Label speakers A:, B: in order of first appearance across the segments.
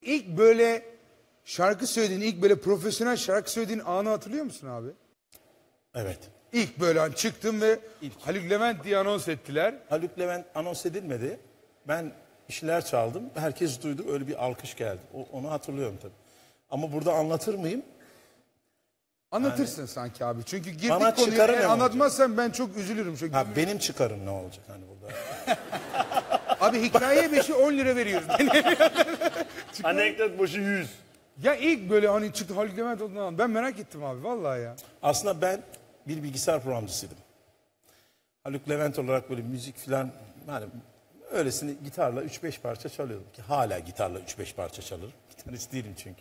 A: İlk böyle şarkı söylediğin, ilk böyle profesyonel şarkı söylediğin anı hatırlıyor musun abi?
B: Evet.
A: İlk böyle hani çıktım ve Haluk Levent diye anons ettiler.
B: Haluk Levent anons edilmedi. Ben işler çaldım. Herkes duydu. Öyle bir alkış geldi. Onu hatırlıyorum tabii. Ama burada anlatır mıyım?
A: Anlatırsın sanki abi. Çünkü girdik
B: Bana
A: konuya.
B: çıkarı ne
A: Anlatmazsan ben çok üzülürüm. Çünkü
B: Ha, benim çıkarım ne olacak hani burada?
A: abi hikaye 5'i 10 lira veriyoruz.
C: Anekdot başı 100.
A: Ya ilk böyle hani çıktı Haluk Levent olduğundan ben merak ettim abi vallahi ya.
B: Aslında ben bir bilgisayar programcısıydım. Haluk Levent olarak böyle müzik falan yani öylesine gitarla 3-5 parça çalıyordum ki hala gitarla 3-5 parça çalırım. Gitarist değilim çünkü.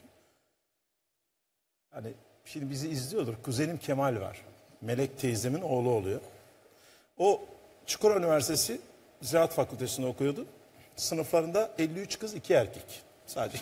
B: Hani şimdi bizi izliyordur. Kuzenim Kemal var. Melek teyzemin oğlu oluyor. O Çukurova Üniversitesi Ziraat Fakültesi'nde okuyordu. Sınıflarında 53 kız 2 erkek. Sadece.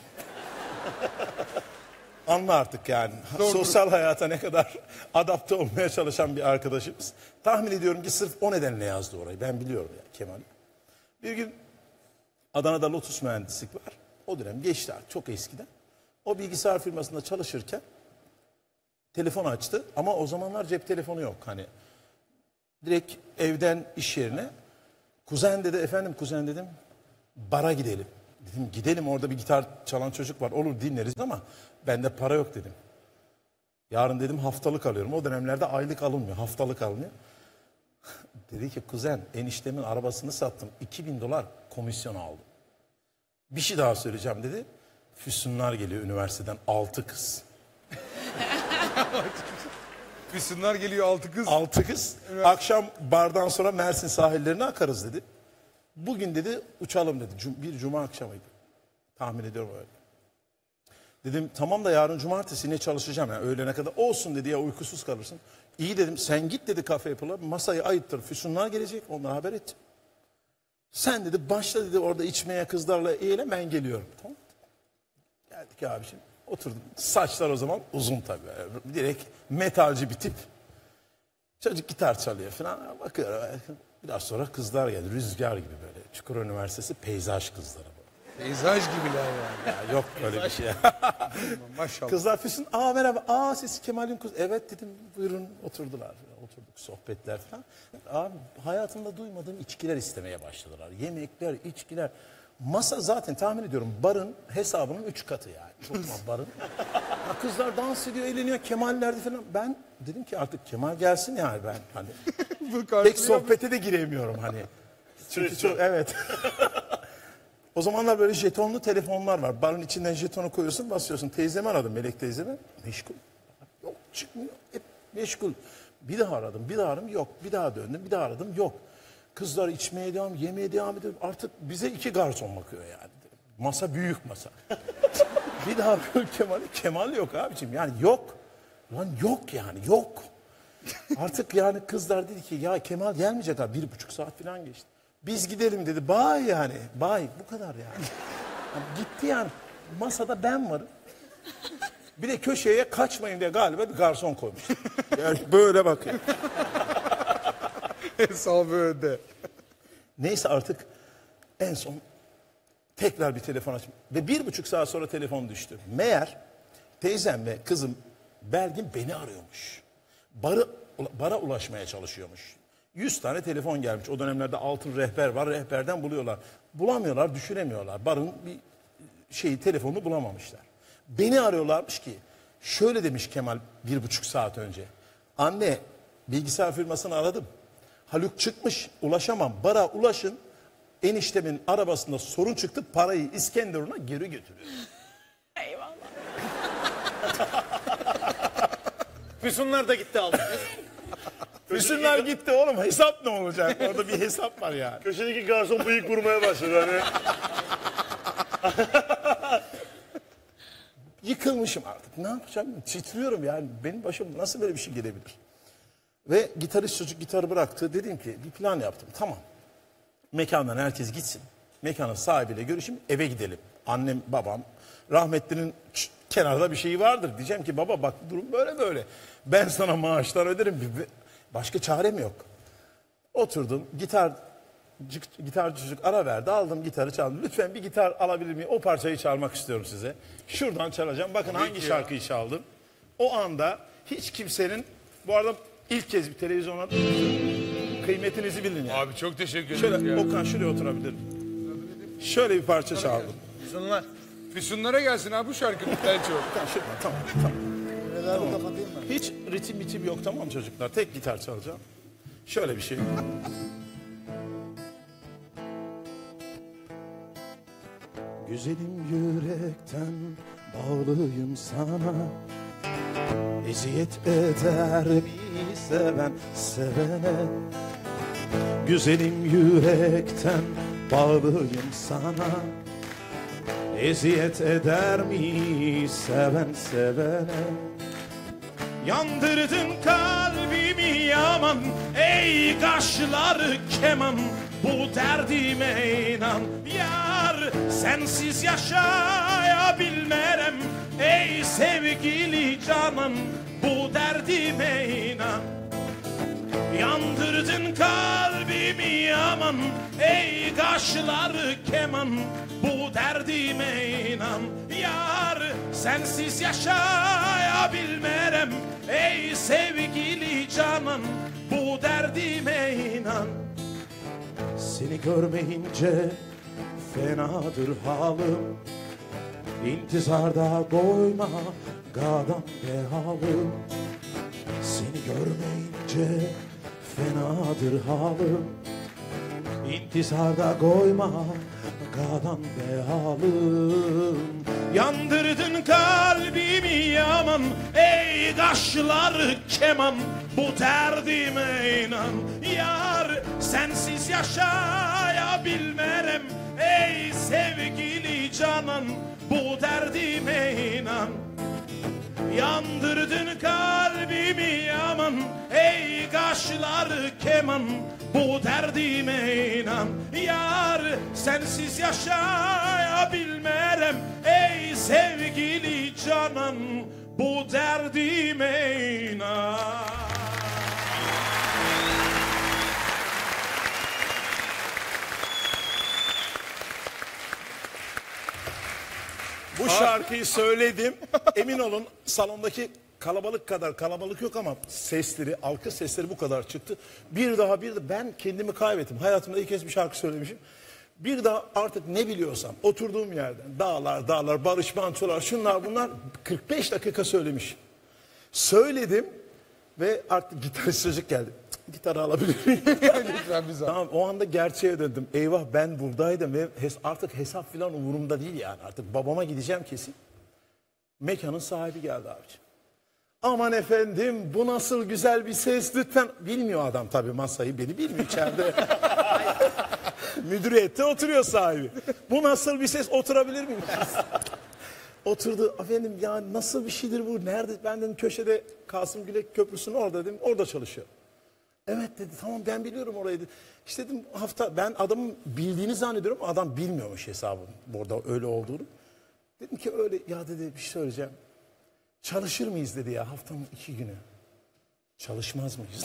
B: Anla artık yani.
A: Doğru.
B: Sosyal hayata ne kadar adapte olmaya çalışan bir arkadaşımız. Tahmin ediyorum ki sırf o nedenle yazdı orayı. Ben biliyorum ya Kemal'i. Bir gün Adana'da Lotus Mühendislik var. O dönem geçti artık çok eskiden. O bilgisayar firmasında çalışırken telefon açtı. Ama o zamanlar cep telefonu yok. Hani direkt evden iş yerine. Kuzen dedi, efendim kuzen dedim. Bara gidelim. Dedim gidelim orada bir gitar çalan çocuk var. Olur dinleriz ama bende para yok dedim. Yarın dedim haftalık alıyorum. O dönemlerde aylık alınmıyor. Haftalık alınıyor. Dedi ki kuzen eniştemin arabasını sattım. $2000 komisyon aldım. Bir şey daha söyleyeceğim dedi. Füsunlar geliyor üniversiteden 6 kız.
A: Füsunlar geliyor 6 kız.
B: 6 kız. Akşam bardan sonra Mersin sahillerine akarız dedi. Bugün dedi uçalım dedi. Bir cuma akşamıydı. Tahmin ediyorum öyle. Dedim tamam da yarın cumartesi ne çalışacağım yani öğlene kadar. Olsun dedi ya uykusuz kalırsın. İyi dedim sen git dedi kafe yapıla masayı ayıttır. Füsunlar gelecek onlara haber et. Sen dedi başla dedi orada içmeye kızlarla eğlen ben geliyorum. Tamam. Geldik abiciğim. Oturdum. Saçlar o zaman uzun tabii. Direkt metalci bir tip. Çocuk gitar çalıyor falan. Bakıyor. Biraz sonra kızlar geldi. Rüzgar gibi böyle. Çukurova Üniversitesi peyzaj kızları.
A: Peyzaj gibiler yani.
B: Ya yok böyle bir şey.
A: Maşallah.
B: Kızlar Füsun. Aa merhaba. Aa siz Kemal'in kız. Evet dedim buyurun oturdular. Oturduk sohbetler falan. Abi hayatımda duymadığım içkiler istemeye başladılar. Yemekler, içkiler. Masa zaten tahmin ediyorum barın hesabının 3 katı yani. Tutma barın. Ya kızlar dans ediyor, eğleniyor. Kemal'lerde falan. Ben dedim ki artık Kemal gelsin yani ben hani. Pek sohbete de giremiyorum hani. Çünkü çok evet. O zamanlar böyle jetonlu telefonlar var. Barın içinden jetonu koyuyorsun, basıyorsun. Teyzemi aradım, Melek teyzemi. Meşgul. Yok çıkmıyor. Hep meşgul. Bir daha aradım, bir daha aradım. Yok. Bir daha döndüm, bir daha aradım. Yok. Kızlar içmeye devam, yemeye devam ediyor. Artık bize 2 garson bakıyor yani. Masa büyük masa. Bir daha Kemal yok abiciğim. Yani yok. Lan yok yani yok. Artık yani kızlar dedi ki ya Kemal gelmeyecek abi. 1,5 saat falan geçti. Biz gidelim dedi. Bay yani. Bay bu kadar yani. Yani gitti yani. Masada ben varım. Bir de köşeye kaçmayın diye galiba bir garson koymuş. Yani böyle bakıyor.
A: Hesabı öde.
B: Neyse artık en son tekrar bir telefon açtım. Ve 1,5 saat sonra telefon düştü. Meğer teyzem ve kızım Belgin beni arıyormuş. Bara ulaşmaya çalışıyormuş. 100 tane telefon gelmiş. O dönemlerde altın rehber var. Rehberden buluyorlar. Bulamıyorlar, düşüremiyorlar. Barın bir telefonu bulamamışlar. Beni arıyorlarmış ki şöyle demiş Kemal 1,5 saat önce. Anne bilgisayar firmasını aradım. Haluk çıkmış ulaşamam. Bara ulaşın. Eniştemin arabasında sorun çıktı. Parayı İskenderun'a geri götürüyor.
D: Eyvallah.
C: Füsunlar da gitti aldı.
B: Füsunlar gitti oğlum. Hesap ne olacak? Orada bir hesap var yani.
C: Köşedeki garson bıyık vurmaya başladı hani.
B: Yıkılmışım artık. Ne yapacağım? Titriyorum yani. Benim başıma nasıl böyle bir şey gelebilir? Ve gitarist çocuk gitarı bıraktı. Dedim ki bir plan yaptım. Tamam. Mekandan herkes gitsin. Mekanın sahibiyle görüşeyim. Eve gidelim. Annem, babam. Rahmetlinin kenarda bir şeyi vardır. Diyeceğim ki baba bak durum böyle böyle. Ben sana maaşlar öderim. Başka çarem yok. Oturdum. Gitar gitarcı çocuk ara verdi. Aldım gitarı çaldım. Lütfen bir gitar alabilir miyim? O parçayı çalmak istiyorum size. Şuradan çalacağım. Bakın hangi şarkıyı çaldım. O anda hiç kimsenin, bu arada ilk kez bir televizyona kıymetinizi bilin yani.
A: Abi çok teşekkür
B: Şöyle
A: ederim ya.
B: Okan şuraya oturabilirim. Şöyle bir parça çaldım.
A: Füsunlar. Füsunlara gelsin abi bu şarkı. Ben çok.
B: Tamam. Tamam. Hiç ritim yok, tamam çocuklar. Tek gitar çalacağım. Şöyle bir şey. Güzelim yürekten bağlıyım sana. Eziyet eder mi seven sevene? Güzelim yürekten bağlıyım sana. Eziyet eder mi seven sevene? Yandırdın kalbimi yaman, ey kaşları keman. Bu derdime inan yar, sensiz yaşayabilmerem. Ey sevgili canan, bu derdime inan. Yandırdın kalbimi yaman, ey kaşları keman. Bu derdime inan yar, sensiz yaşayabilmerem. Ey sevgili canan, bu derdime inan. Seni görmeyince fenadır halim. İntizarda doyma gadam be halim. Seni görmeyince fenadır halim. İntizarda koyma gadam be halim. Yandırdın kalbimi yaman, ey kaşları keman. Bu derdime inan yar, sensiz yaşayabilmerem. Ey sevgili canan, bu derdime inan. Yandırdın kalbimi yaman, ey kaşları keman. Bu derdime inan yar, sensiz yaşayabilmerem. Ey sevgili canan, bu derdime inan. Bu şarkıyı söyledim. Emin olun salondaki kalabalık kadar kalabalık yok ama sesleri, alkış sesleri bu kadar çıktı. Bir daha ben kendimi kaybettim. Hayatımda ilk kez bir şarkı söylemişim. Bir daha artık ne biliyorsam oturduğum yerden dağlar, Barış Manço'lar, şunlar bunlar 45 dakika söylemişim. Söyledim ve artık gitarist çocuk geldi. Gitarı alabilir miyim?
A: Lütfen bize.
B: Tamam, o anda gerçeğe döndüm. Eyvah, ben buradaydım ve artık hesap falan umurumda değil yani. Artık babama gideceğim kesin. Mekanın sahibi geldi abiciğim. Aman efendim, bu nasıl güzel bir ses lütfen. Bilmiyor adam tabii masayı, beni bilmiyor içeride. Müdüriyette oturuyor sahibi. Bu nasıl bir ses, oturabilir miyim? Oturdu. Efendim ya nasıl bir şeydir bu? Nerede? Ben dedim köşede Kasım Gülek Köprüsü'nün orada dedim. Orada çalışıyor. Evet dedi, tamam ben biliyorum orayı dedi. İşte dedim hafta, ben adamın bildiğini zannediyorum. Adam bilmiyormuş hesabın burada öyle olduğunu. Dedim ki öyle ya dedi, bir şey söyleyeceğim. Çalışır mıyız dedi ya haftanın 2 günü. Çalışmaz mıyız?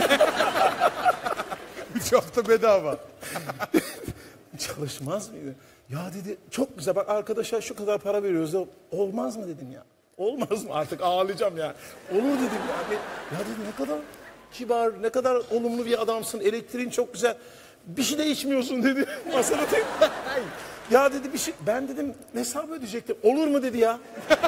A: 3 hafta bedava.
B: Çalışmaz mıydı? Ya dedi çok güzel, bak arkadaşa şu kadar para veriyoruz da olmaz mı dedim ya. Olmaz mı, artık ağlayacağım ya. Olur dedim ya. Ya dedi ne kadar kibar, ne kadar olumlu bir adamsın, elektriğin çok güzel. Bir şey de içmiyorsun dedi. Masada tek. Ya dedi bir şey, ben dedim hesap ödeyecektim. Olur mu dedi ya.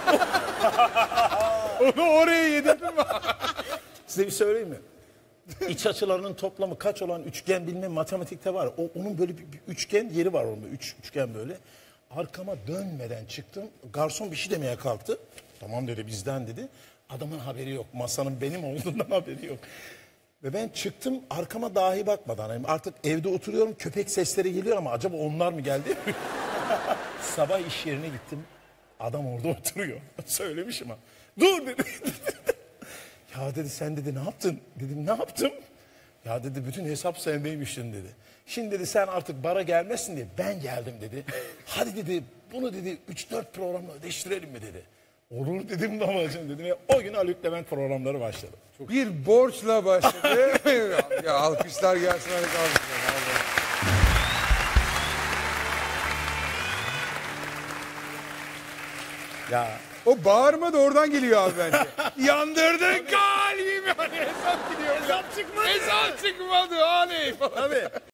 A: Onu oraya yedirdim.
B: Size bir söyleyeyim mi? İç açılarının toplamı kaç olan üçgen bilmem matematikte var. Onun böyle bir üçgen yeri var onda. Üçgen böyle. Arkama dönmeden çıktım. Garson bir şey demeye kalktı. Tamam dedi, bizden dedi. Adamın haberi yok. Masanın benim olduğundan haberi yok. Ve ben çıktım, arkama dahi bakmadan. Yani artık evde oturuyorum, köpek sesleri geliyor ama acaba onlar mı geldi? Sabah iş yerine gittim. Adam orada oturuyor. Söylemişim ama. Dur dedi. Ya dedi sen dedi ne yaptın? Dedim ne yaptım? Ya dedi bütün hesap sendeymiştin dedi. Şimdi dedi sen artık bara gelmezsin diye ben geldim dedi. Hadi dedi bunu dedi 3-4 programla ödeştirelim mi dedi. Olur dedim damacım dedim. Ya, o gün Haluk Levent programları başladı.
A: Bir borçla başladı. Ya alkışlar gelsin. Hadi alkışlar.
B: Ya
A: O bağırma da oradan geliyor abi bence. Yandırdın kalbimi. Hani hesap gidiyor. Hesap çıkmadı. Hesap çıkmadı. Hani falan.
B: tabii.